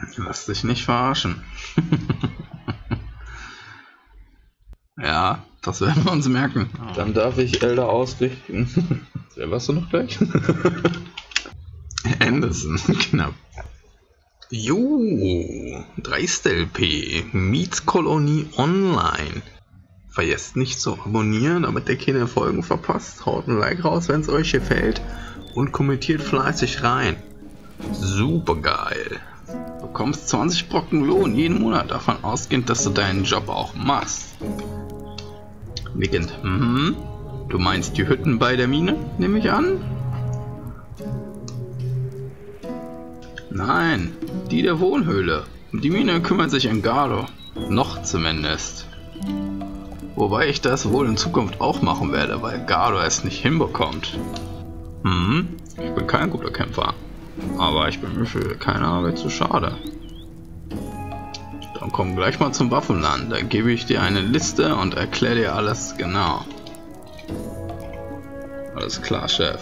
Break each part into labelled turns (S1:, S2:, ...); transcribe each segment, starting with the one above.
S1: Lass dich nicht verarschen. Ja, das werden wir uns merken.
S2: Dann darf ich Elder ausrichten. Wer warst du noch gleich?
S1: Anderson, knapp. Jo, 3. LP, Mietskolonie Online. Vergesst nicht zu abonnieren, damit ihr keine Folgen verpasst. Haut ein Like raus, wenn es euch gefällt. Und kommentiert fleißig rein. Super geil. Du bekommst 20 Brocken Lohn jeden Monat, davon ausgehend, dass du deinen Job auch machst. Beginnt. Du meinst die Hütten bei der Mine, nehme ich an? Nein, die der Wohnhöhle. Um die Mine kümmert sich Engardo. Noch zumindest. Wobei ich das wohl in Zukunft auch machen werde, weil Gardo es nicht hinbekommt. Ich bin kein guter Kämpfer. Aber ich bin mir für keine Arbeit zu schade. Dann komm gleich mal zum Waffenland. Da gebe ich dir eine Liste und erkläre dir alles genau. Alles klar, Chef.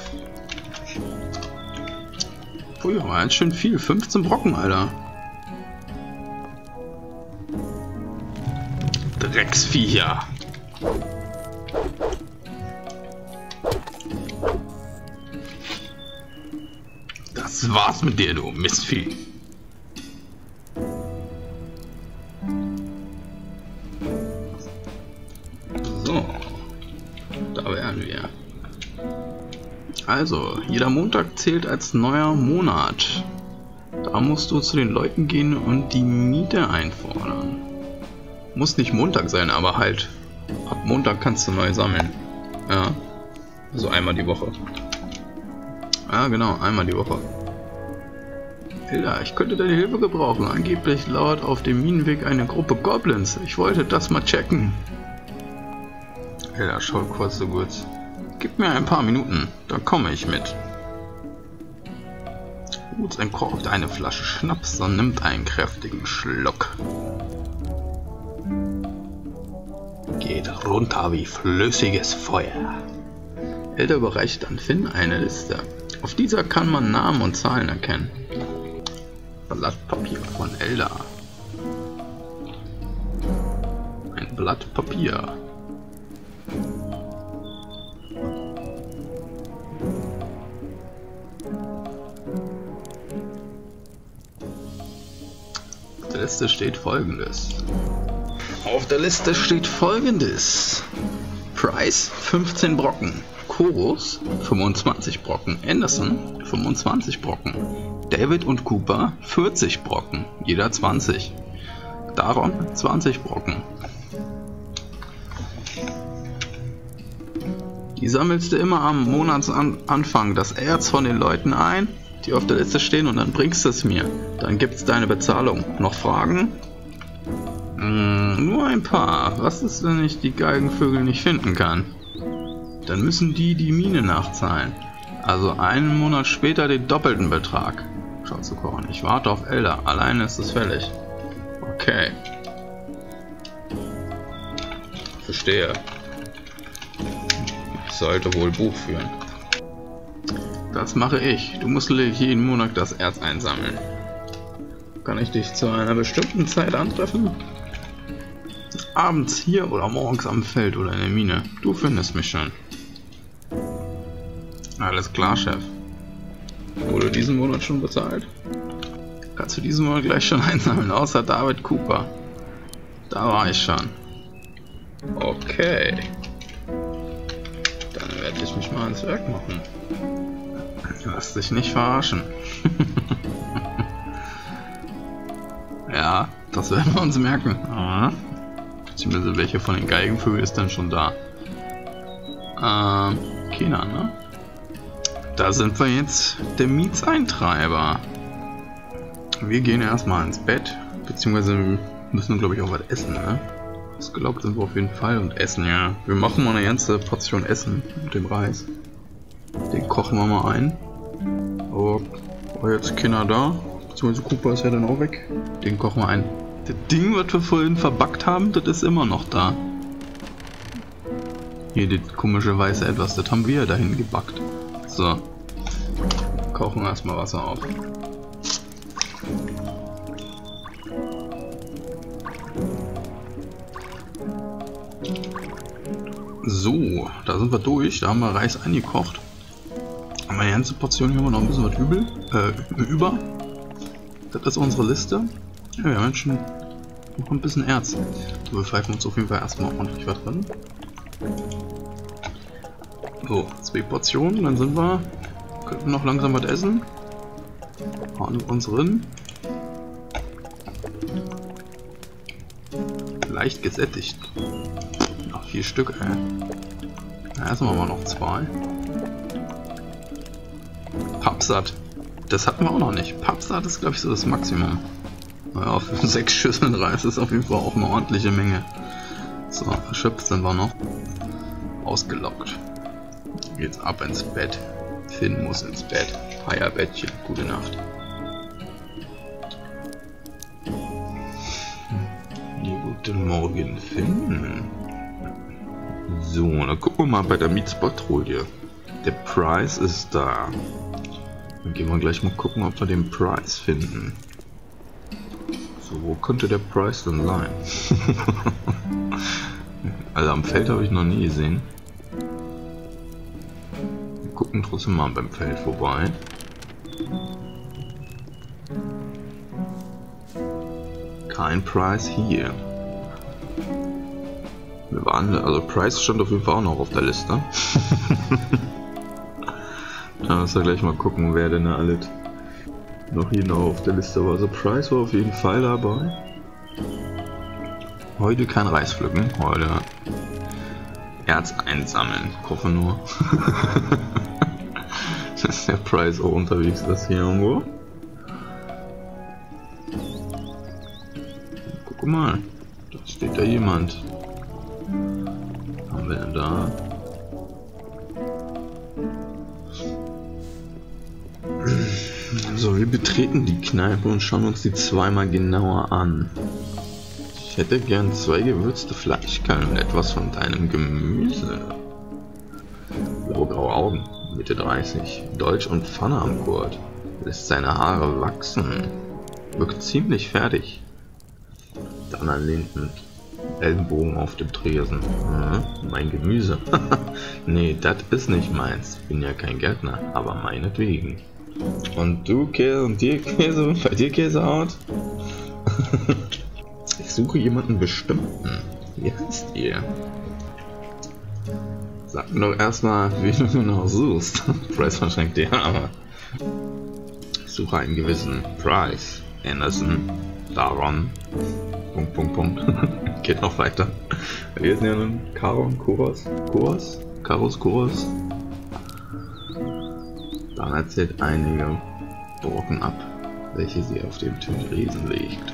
S1: Puh, ja, ganz schön viel. 15 Brocken, Alter. Drecksviecher. Das war's mit dir, du Mistvieh. So, da wären wir. Also, jeder Montag zählt als neuer Monat. Da musst du zu den Leuten gehen und die Miete einfordern. Muss nicht Montag sein, aber halt ab Montag kannst du neu sammeln. Ja, also einmal die Woche. Ja, genau, einmal die Woche. Hilda, ich könnte deine Hilfe gebrauchen. Angeblich lauert auf dem Minenweg eine Gruppe Goblins. Ich wollte das mal checken. Hilda, schau kurz so gut. Gib mir ein paar Minuten, dann komme ich mit. Gut, entkorkt eine Flasche Schnaps und nimmt einen kräftigen Schluck. Geht runter wie flüssiges Feuer. Hilda überreicht an Finn eine Liste. Auf dieser kann man Namen und Zahlen erkennen. Blatt Papier von Elda. Ein Blatt Papier. Auf der Liste steht folgendes. Price 15 Brocken. Chorus 25 Brocken. Anderson 25 Brocken. David und Cooper 40 Brocken. Jeder 20. Daron 20 Brocken. Die sammelst du immer am Monatsanfang das Erz von den Leuten ein, die auf der Liste stehen, und dann bringst du es mir. Dann gibt's deine Bezahlung. Noch Fragen? Nur ein paar. Was ist, wenn ich die Geigenvögel nicht finden kann? Dann müssen die Mine nachzahlen. Also einen Monat später den doppelten Betrag. Schau zu kochen. Ich warte auf Elda. Alleine ist es fällig. Okay. Verstehe. Ich sollte wohl Buch führen. Das mache ich. Du musst jeden Monat das Erz einsammeln. Kann ich dich zu einer bestimmten Zeit antreffen? Abends hier oder morgens am Feld oder in der Mine. Du findest mich schon. Alles klar, Chef. Wurde diesen Monat schon bezahlt? Kannst du diesen Monat gleich schon einsammeln, außer David Cooper. Da war ich schon. Okay. Dann werde ich mich mal ans Werk machen. Lass dich nicht verarschen. Ja, das werden wir uns merken. Beziehungsweise welche von den Geigenvögeln ist denn schon da? Keiner, ne? Da sind wir jetzt der Mietseintreiber. Wir gehen erstmal ins Bett, beziehungsweise müssen glaube ich auch was essen, ne? Ausgelaugt sind wir auf jeden Fall und essen, ja. Wir machen mal eine ganze Portion Essen mit dem Reis. Den kochen wir mal ein. Aber war jetzt keiner da, beziehungsweise Cooper ist ja dann auch weg. Den kochen wir ein. Das Ding, was wir vorhin verbackt haben, das ist immer noch da. Hier, das komische weiße Etwas, das haben wir dahin gebackt. So. Kochen erstmal Wasser auf. So, da sind wir durch. Da haben wir Reis eingekocht. Haben wir eine ganze Portion, hier haben wir noch ein bisschen was über. Das ist unsere Liste. Ja, wir haben schon noch ein bisschen Erz. So, wir pfeifen uns auf jeden Fall erstmal ordentlich was drin. So, 2 Portionen, dann sind wir. Könnten noch langsam was essen. Hauen wir uns drin. Leicht gesättigt. Noch 4 Stück, ey. Na, essen wir mal noch 2. Pappsatt. Das hatten wir auch noch nicht. Pappsatt ist, glaube ich, so das Maximum. Naja, für 6 Schüsseln Reis ist auf jeden Fall auch eine ordentliche Menge. So, erschöpft sind wir noch. Ausgelockt. Geht's ab ins Bett. Finn muss ins Bett. Feierbettchen. Gute Nacht. Guten Morgen, Finn. So, dann gucken wir mal bei der Meatspot-Patrouille. Der Price ist da. Dann gehen wir gleich mal gucken, ob wir den Price finden. So, wo könnte der Price denn sein? Also am Feld habe ich noch nie gesehen. Wir gucken trotzdem mal beim Feld vorbei. Kein Price hier. Wir waren, also Price stand auf jeden Fall auch noch auf der Liste. Dann müssen wir gleich mal gucken, wer denn da alles noch hier noch auf der Liste war. Also Price war auf jeden Fall dabei. Heute kein Reis pflücken, heute Erz einsammeln. Ich hoffe nur, dass der Price auch unterwegs ist hier irgendwo. Guck mal, da steht da jemand. Was haben wir denn da? So, wir betreten die Kneipe und schauen uns die zweimal genauer an. Ich hätte gern 2 gewürzte Fleischkallen und etwas von deinem Gemüse. Blaue Augen, Mitte 30, Deutsch und Pfanne am Gurt. Lässt seine Haare wachsen. Wirkt ziemlich fertig. Dann ein Linden. Ellenbogen auf dem Tresen. Mein Gemüse. Nee, das ist nicht meins. Bin ja kein Gärtner, aber meinetwegen. Und du Käse und dir Käse? Bei dir Käsehaut? Ich suche jemanden bestimmten. Wie heißt ihr? Sag mir doch erstmal, wie du noch suchst. Price verschenkt dir, aber ich suche einen gewissen Price. Anderson. Daron. Punkt. Geht noch weiter. Wir sind ja nun Karon, Koros. Dann erzählt einige Brocken ab, welche sie auf dem Tresen legt.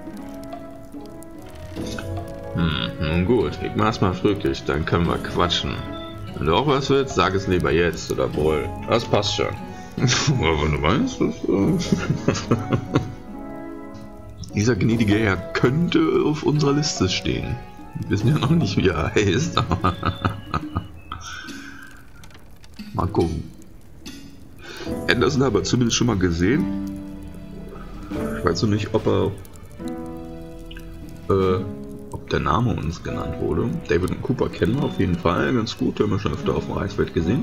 S1: Nun gut, ich mach's mal fröhlich, dann können wir quatschen. Wenn du auch was willst, sag es lieber jetzt oder wohl. Das passt schon. Aber wenn du weißt, dieser gnädige Herr könnte auf unserer Liste stehen. Wir wissen ja noch nicht, wie er heißt, aber mal gucken. Anderson haben wir zumindest schon mal gesehen. Ich weiß noch nicht, ob der Name uns genannt wurde. David und Cooper kennen wir auf jeden Fall ganz gut, haben wir schon öfter auf dem Reisfeld gesehen.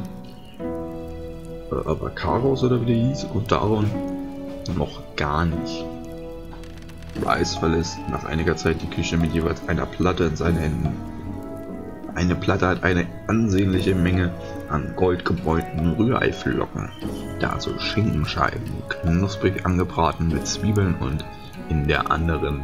S1: Aber Karos oder wie der hieß und Daron noch gar nicht. Rice verlässt nach einiger Zeit die Küche mit jeweils einer Platte in seinen Händen. Eine Platte hat eine ansehnliche Menge an goldgebräunten Rühreiflocken, dazu Schinkenscheiben, knusprig angebraten mit Zwiebeln und in der anderen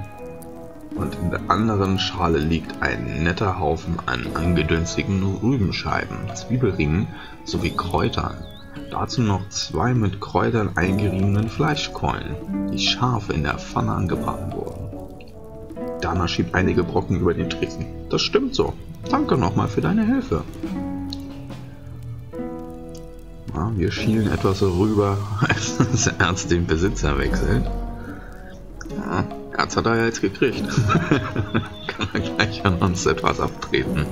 S1: Schale liegt ein netter Haufen an angedünstigen Rübenscheiben, Zwiebelringen sowie Kräutern. Dazu noch 2 mit Kräutern eingeriebenen Fleischkeulen, die scharf in der Pfanne angebraten wurden. Dana schiebt einige Brocken über den Tresen. Das stimmt so. Danke nochmal für deine Hilfe. Ja, wir schielen etwas rüber, als das Erz den Besitzer wechselt. Ja, Erz hat er ja jetzt gekriegt. Kann er gleich an uns etwas abtreten.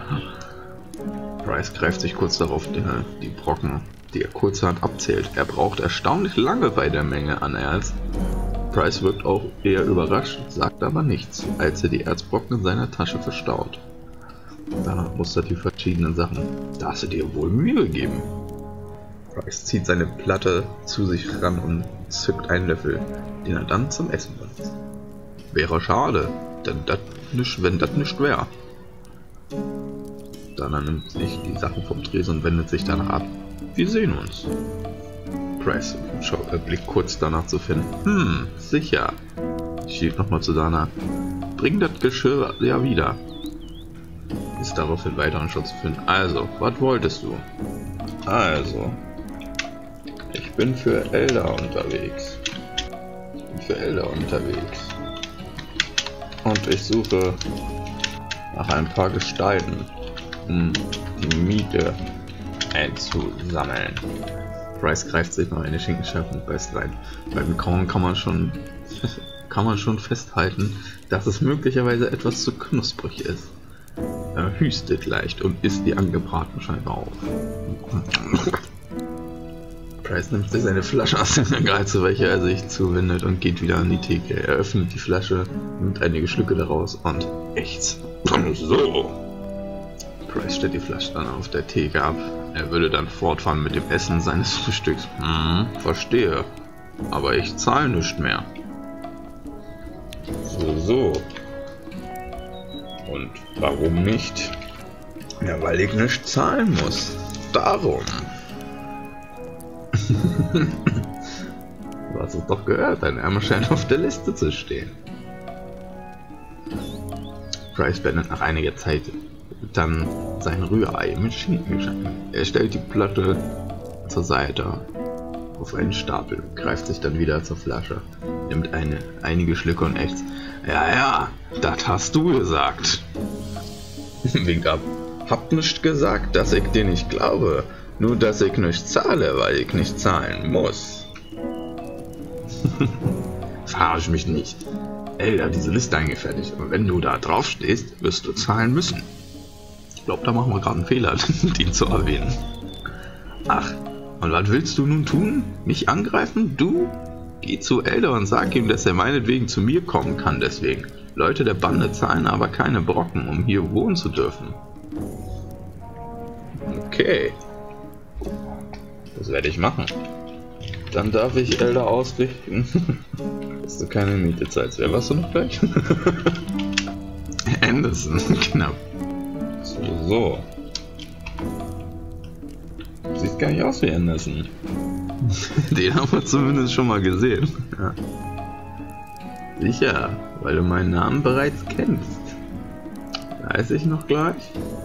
S1: Price greift sich kurz darauf die Brocken, die er kurzerhand abzählt. Er braucht erstaunlich lange bei der Menge an Erz. Price wirkt auch eher überrascht, sagt aber nichts, als er die Erzbrocken in seiner Tasche verstaut. Danach mustert die verschiedenen Sachen. Da hast du dir wohl Mühe gegeben. Price zieht seine Platte zu sich ran und zückt einen Löffel, den er dann zum Essen benutzt. Wäre schade, denn wenn das nicht wäre. Dann nimmt sich die Sachen vom Tresen und wendet sich danach ab. Wir sehen uns. Price blickt kurz danach zu Finn. Sicher. Schielt nochmal zu Dana. Bring das Geschirr ja wieder. Ist daraufhin weiter und schaut zu Finn. Also, was wolltest du? Also, ich bin für Elder unterwegs. Und ich suche nach ein paar Gestalten, um die Miete einzusammeln. Price greift sich noch eine Schinkenscheibe und beißt rein. Beim Kauen kann man schon festhalten, dass es möglicherweise etwas zu knusprig ist. Er hüstet leicht und isst die angebratene Scheibe auf. Price nimmt sich seine Flasche aus dem Regal, zu welcher er sich zuwendet und geht wieder an die Theke. Er öffnet die Flasche, nimmt einige Schlücke daraus und ächzt. So. Price stellt die Flasche dann auf der Theke ab. Er würde dann fortfahren mit dem Essen seines Frühstücks. Verstehe. Aber ich zahle nicht mehr. So. Und warum nicht? Ja, weil ich nicht zahlen muss. Darum. Du hast es doch gehört, dein Name scheint auf der Liste zu stehen. Price beendet nach einiger Zeit dann sein Rührei mit Schinken. Er stellt die Platte zur Seite auf einen Stapel, greift sich dann wieder zur Flasche, nimmt einige Schlücke und ächzt. Ja, das hast du gesagt. Winkt ab. Hab nicht gesagt, dass ich dir nicht glaube. Nur, dass ich nicht zahle, weil ich nicht zahlen muss. Verarsch mich nicht. Elder hat diese Liste eingefertigt. Und wenn du da drauf stehst, wirst du zahlen müssen. Ich glaube, da machen wir gerade einen Fehler, den zu erwähnen. Ach, und was willst du nun tun? Mich angreifen? Du? Geh zu Elder und sag ihm, dass er meinetwegen zu mir kommen kann deswegen. Leute der Bande zahlen aber keine Brocken, um hier wohnen zu dürfen. Okay. Das werde ich machen. Dann darf ich Elder ausrichten, dass du keine Miete zahlst. Wer warst du noch gleich? Anderson, knapp. So. Sieht gar nicht aus wie Anderson. Den haben wir zumindest schon mal gesehen. Ja. Sicher, weil du meinen Namen bereits kennst. Weiß ich noch gleich?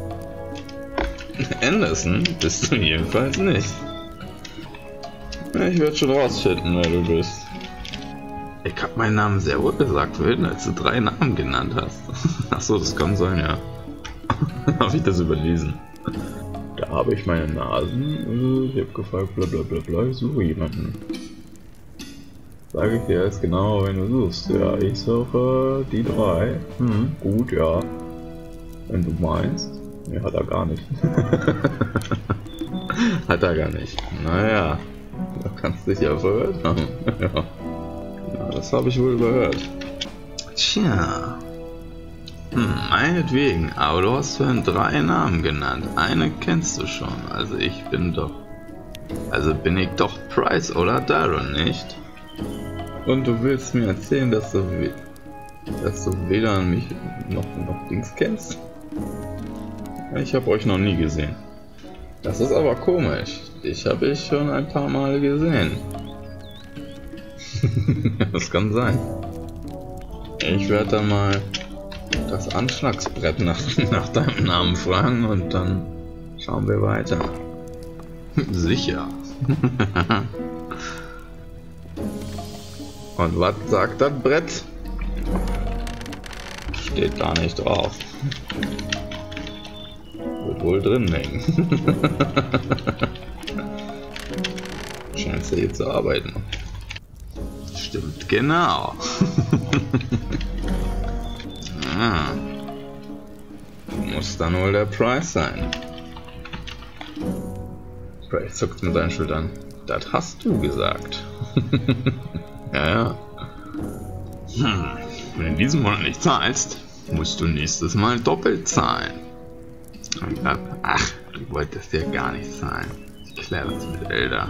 S1: Anderson bist du jedenfalls nicht. Ich werde schon rausfinden, wer du bist. Ich hab meinen Namen sehr wohl gesagt, vorhin, als du 3 Namen genannt hast. Achso, das kann sein, ja. Habe ich das überlesen? Da habe ich meine Nasen. Ich habe gefragt, bla bla bla bla, ich suche jemanden. Sage ich dir jetzt genau, wenn du suchst. Ja, ich suche die 3. Gut, ja. Wenn du meinst. Ne, hat er gar nicht. Hat er gar nicht. Naja. Da kannst du dich ja verhört haben. Ja. Ja, das habe ich wohl überhört. Tja. Meinetwegen, aber du hast vorhin 3 Namen genannt. Eine kennst du schon, also bin ich doch Price oder Darren, nicht? Und du willst mir erzählen, dass du weder mich noch Dings kennst? Ich habe euch noch nie gesehen. Das ist aber komisch. Dich habe ich schon ein paar Mal gesehen. Das kann sein. Ich werde dann mal das Anschlagsbrett nach deinem Namen fragen und dann schauen wir weiter. Sicher. Und was sagt das Brett? Steht da nicht drauf. Wird wohl drin hängen. Scheint ja hier zu arbeiten. Stimmt, genau. Muss dann wohl der Price sein. Price zuckt mit seinen Schultern. Das hast du gesagt. Ja. Wenn du diesen Monat nicht zahlst, musst du nächstes Mal doppelt zahlen. Ach, du wolltest ja gar nicht zahlen. Ich kläre das mit Elder.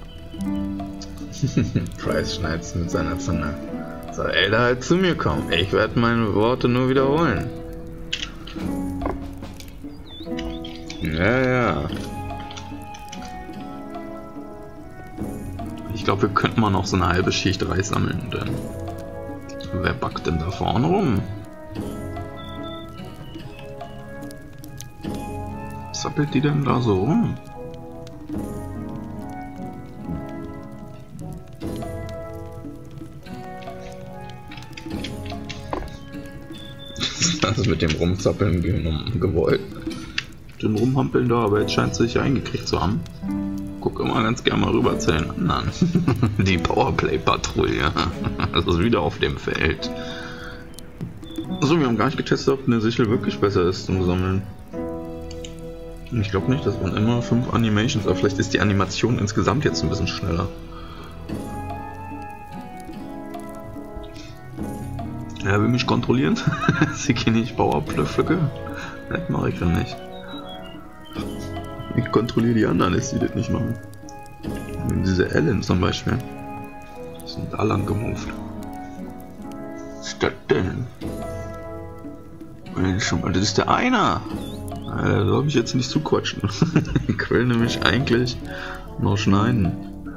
S1: Price schneid's mit seiner Zunge. Soll Elder halt zu mir kommen? Ich werde meine Worte nur wiederholen. Ja. Ich glaube, wir könnten mal noch so eine halbe Schicht Reis sammeln. Denn wer backt denn da vorne rum? Was sappelt die denn da so rum? Das ist mit dem Rumzappeln gewollt. Den Rumhampeln da, aber jetzt scheint es sich eingekriegt zu haben. Guck immer ganz gerne mal rüber zu den anderen. Die Powerplay-Patrouille. Das ist wieder auf dem Feld. Also wir haben gar nicht getestet, ob eine Sichel wirklich besser ist zum Sammeln. Ich glaube nicht, das waren immer 5 Animations, aber vielleicht ist die Animation insgesamt jetzt ein bisschen schneller. Er will mich kontrollieren. Sie gehen nicht Powerplay-Pflücke. Das mache ich dann nicht. Ich kontrolliere die anderen, dass sie das nicht machen. Diese Ellen zum Beispiel. Die sind da lang gemoved. Was ist das denn? Das ist der Einer! Da soll mich jetzt nicht zuquatschen. Ich will nämlich eigentlich noch schneiden.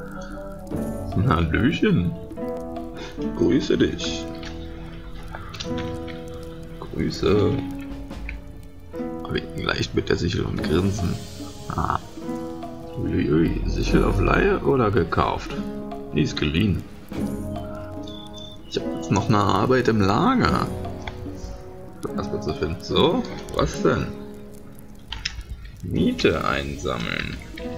S1: Hallöchen! Grüße dich! Grüße! Leicht mit der Sichel und Grinsen. Ah. Uiui, Sichel auf Leihe oder gekauft? Die ist geliehen. Ich habe jetzt noch eine Arbeit im Lager. Erstmal zu finden. So, was denn? Miete einsammeln.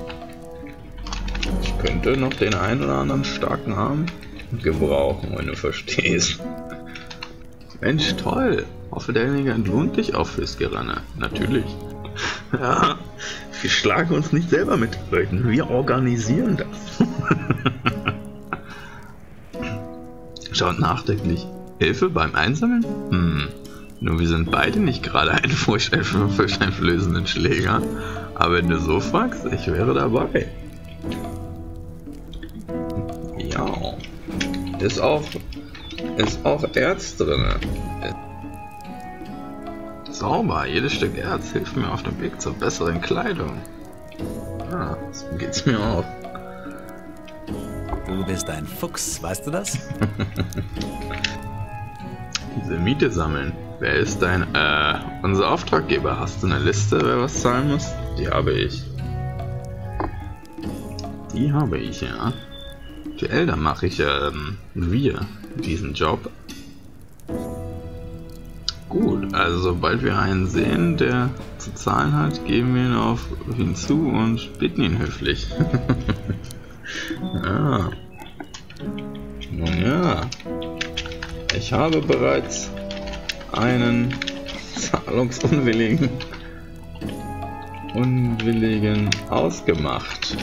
S1: Ich könnte noch den einen oder anderen starken Arm gebrauchen, wenn du verstehst. Mensch, toll. Hoffe, derjenige entlohnt dich auch fürs Gerenne. Natürlich. Ja, wir schlagen uns nicht selber mit Leuten. Wir organisieren das. Schaut nachdenklich. Hilfe beim Einsammeln? Nur wir sind beide nicht gerade ein furchteinflößenden Schläger. Aber wenn du so fragst, ich wäre dabei. Ja. Ist auch Erz drin. Sauber, jedes Stück Erz hilft mir auf dem Weg zur besseren Kleidung. Ah, so geht's mir auch.
S3: Du bist ein Fuchs, weißt du das?
S1: Diese Miete sammeln. Wer ist dein, unser Auftraggeber? Hast du eine Liste, wer was zahlen muss? Die habe ich. Die habe ich, ja. Für Elder mache ich, diesen Job. Gut, also sobald wir einen sehen, der zu zahlen hat, gehen wir ihn auf ihn zu und bitten ihn höflich. Ja. Nun ja. Ich habe bereits einen zahlungsunwilligen ausgemacht.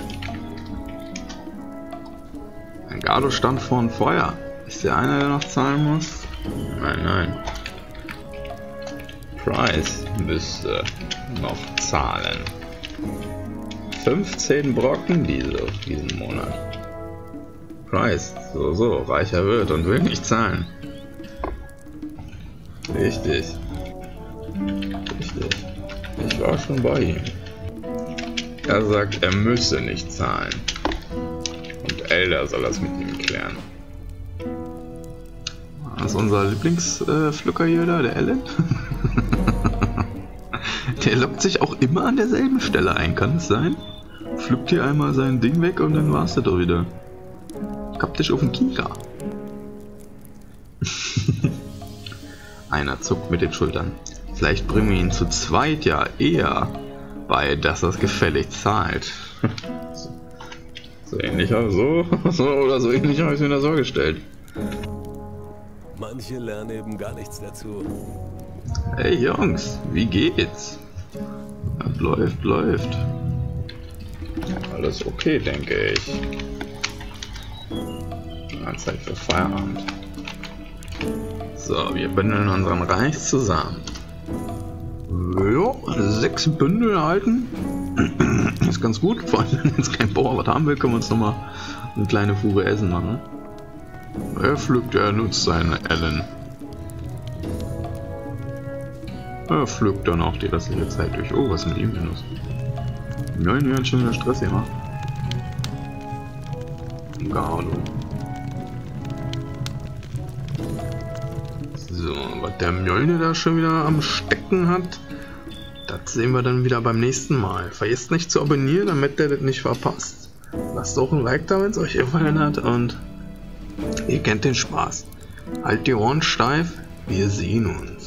S1: Ein Gardo stand vor dem Feuer. Ist der eine, der noch zahlen muss? Nein. Price müsste noch zahlen. 15 Brocken diesen Monat. Price, so, reicher wird und will nicht zahlen. Richtig. Ich war schon bei ihm. Er sagt, er müsse nicht zahlen. Und Elder soll das mit ihm klären. Das ist unser Lieblingspflücker hier da, der Ellen. Der lockt sich auch immer an derselben Stelle ein, kann es sein? Pflückt hier einmal sein Ding weg und dann war's das doch wieder. Kapp dich auf den Kieker. Einer zuckt mit den Schultern. Vielleicht bringen wir ihn zu zweit ja eher bei, dass er es gefällig zahlt. So ähnlich, so ähnlich habe ich mir das vorgestellt.
S3: Manche lernen eben gar nichts dazu.
S1: Hey Jungs, wie geht's? Läuft. Alles okay, denke ich. Zeit für Feierabend. So, wir bündeln unseren Reis zusammen. Ja, 6 Bündel erhalten. Ist ganz gut, vor allem wenn jetzt kein Bauer was haben will, können wir uns nochmal eine kleine Fuhre Essen machen. Er nutzt seine Ellen. Er pflückt dann auch die restliche Zeit durch. Oh, was ist mit ihm denn los? Nein, hat schon wieder Stress gemacht. Gardo. So, was der Mjölnir da schon wieder am Stecken hat, das sehen wir dann wieder beim nächsten Mal. Vergesst nicht zu abonnieren, damit ihr das nicht verpasst. Lasst auch ein Like da, wenn es euch gefallen hat und ihr kennt den Spaß. Halt die Ohren steif, wir sehen uns.